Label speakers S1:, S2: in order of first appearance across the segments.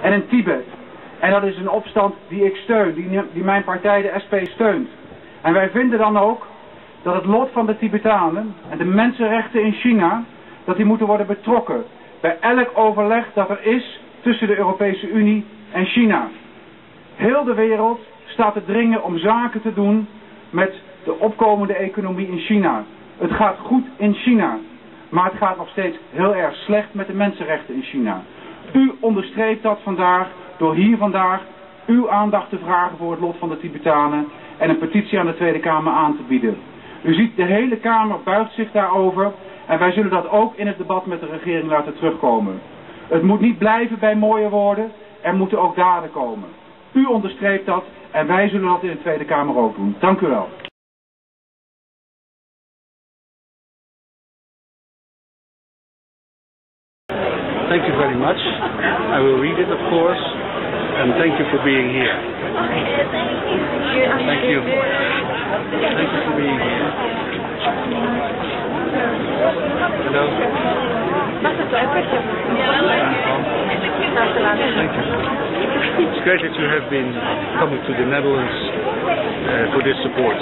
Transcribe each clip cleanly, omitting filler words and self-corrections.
S1: en in Tibet. En dat is een opstand die ik steun, die mijn partij, de SP, steunt. En wij vinden dan ook dat het lot van de Tibetanen en de mensenrechten in China, dat die moeten worden betrokken bij elk overleg dat er is tussen de Europese Unie en China. Heel de wereld staat te dringen om zaken te doen met de opkomende economie in China. Het gaat goed in China, maar het gaat nog steeds heel erg slecht met de mensenrechten in China. U onderstreept dat vandaag door hier vandaag uw aandacht te vragen voor het lot van de Tibetanen en een petitie aan de Tweede Kamer aan te bieden. U ziet, de hele Kamer buigt zich daarover en wij zullen dat ook in het debat met de regering laten terugkomen. Het moet niet blijven bij mooie woorden, er moeten ook daden komen. U onderstreept dat en wij zullen dat in de Tweede Kamer ook doen. Dank u wel.
S2: Thank you very much. I will read it, of course, and thank you for being here. Thank you. Thank you for being here. Hello. Thank you. It's great that you have been coming to the Netherlands for this support.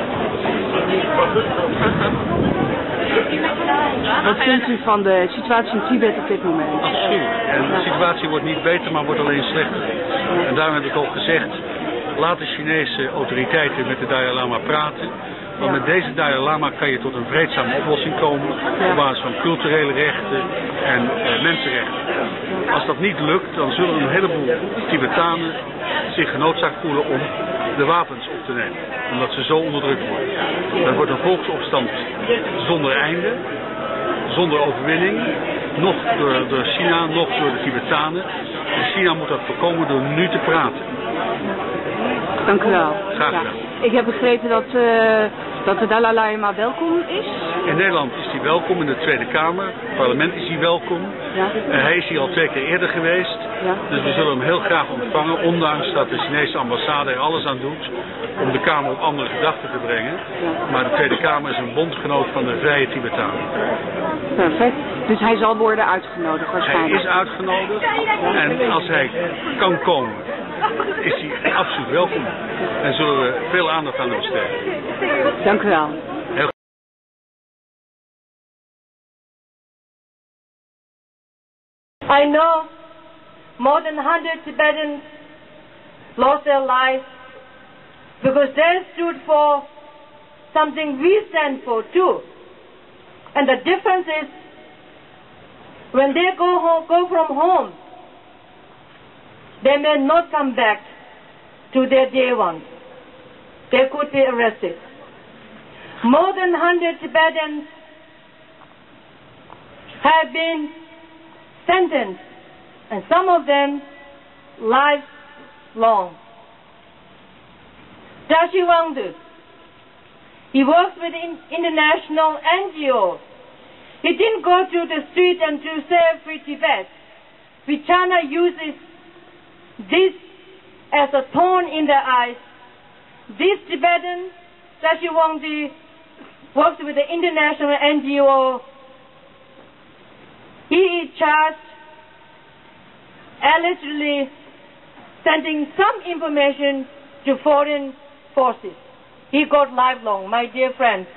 S3: Wat vindt u van de situatie in Tibet op dit moment?
S2: Absoluut. En de situatie wordt niet beter, maar wordt alleen slechter. En daarom heb ik al gezegd, laat de Chinese autoriteiten met de Dalai Lama praten. Want met deze Dalai Lama kan je tot een vreedzame oplossing komen op basis van culturele rechten en mensenrechten. Als dat niet lukt, dan zullen een heleboel Tibetanen zich genoodzaakt voelen om de wapens op te nemen. Omdat ze zo onderdrukt worden. Dat wordt een volksopstand zonder einde, zonder overwinning. Nog door China, nog door de Tibetanen. En China moet dat voorkomen door nu te praten.
S3: Dank u wel.
S2: Graag gedaan.
S3: Ik heb begrepen dat de Dalai Lama welkom is.
S2: In Nederland is hij welkom, in de Tweede Kamer. Het parlement is hij welkom.
S3: Ja.
S2: Hij is hier al 2 keer eerder geweest.
S3: Ja.
S2: Dus we zullen hem heel graag ontvangen, ondanks dat de Chinese ambassade er alles aan doet om de Kamer op andere gedachten te brengen.
S3: Ja.
S2: Maar de Tweede Kamer is een bondgenoot van de vrije Tibetanen.
S3: Perfect. Dus hij zal worden uitgenodigd waarschijnlijk.
S2: Hij is uitgenodigd en als hij kan komen, is hij absoluut welkom. En zullen we veel aandacht aan hem besteden.
S3: Dank u wel.
S4: I know more than 100 Tibetans lost their lives because they stood for something we stand for too. And the difference is when they go from home, they may not come back to their dear ones. They could be arrested. More than 100 Tibetans have been sentenced, and some of them lifelong. Tashi Wangdu, he works with international NGOs. He didn't go to the street and to save free Tibet. China uses this as a thorn in their eyes. This Tibetan, Tashi Wangdu, works with the international NGO. He is charged allegedly sending some information to foreign forces. He got lifelong, my dear friends.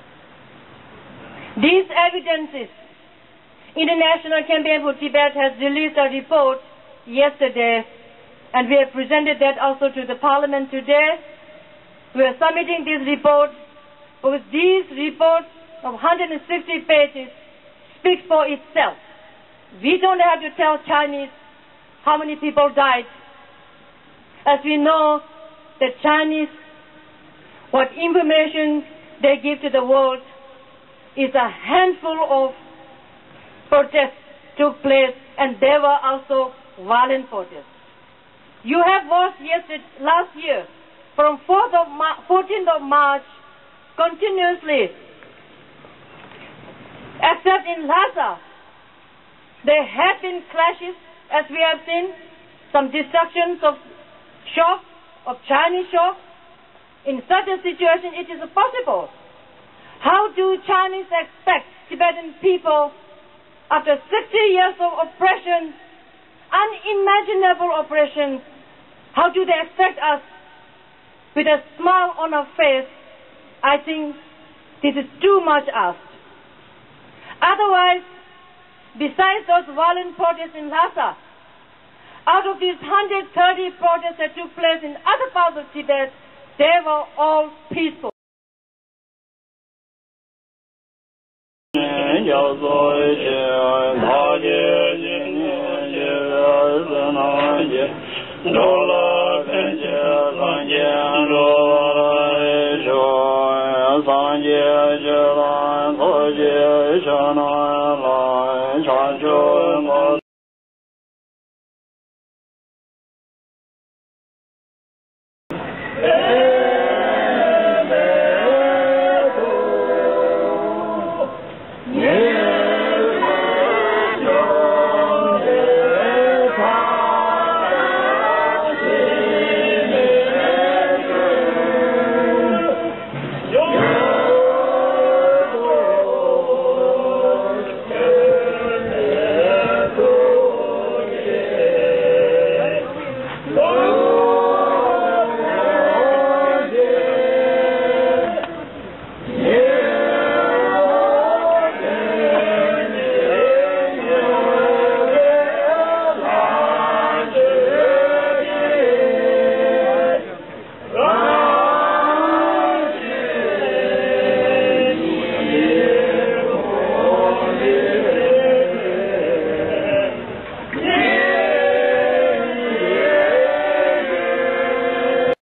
S4: These evidences, International Campaign for Tibet has released a report yesterday, and we have presented that also to the Parliament today. We are submitting this report because these reports of 160 pages speaks for itself. We don't have to tell Chinese how many people died. As we know, the Chinese, what information they give to the world is a handful of protests took place, and they were also violent protests. You have watched last year, from 14th of March, continuously, except in Lhasa, there have been clashes, as we have seen, some destructions of shops, of Chinese shops. In such a situation, it is possible. How do Chinese expect Tibetan people, after 60 years of oppression, unimaginable operation, how do they expect us with a smile on our face? I think this is too much asked. Otherwise, besides those violent protests in Lhasa, out of these 130 protests that took place in other parts of Tibet, they were all peaceful.
S5: Sanjay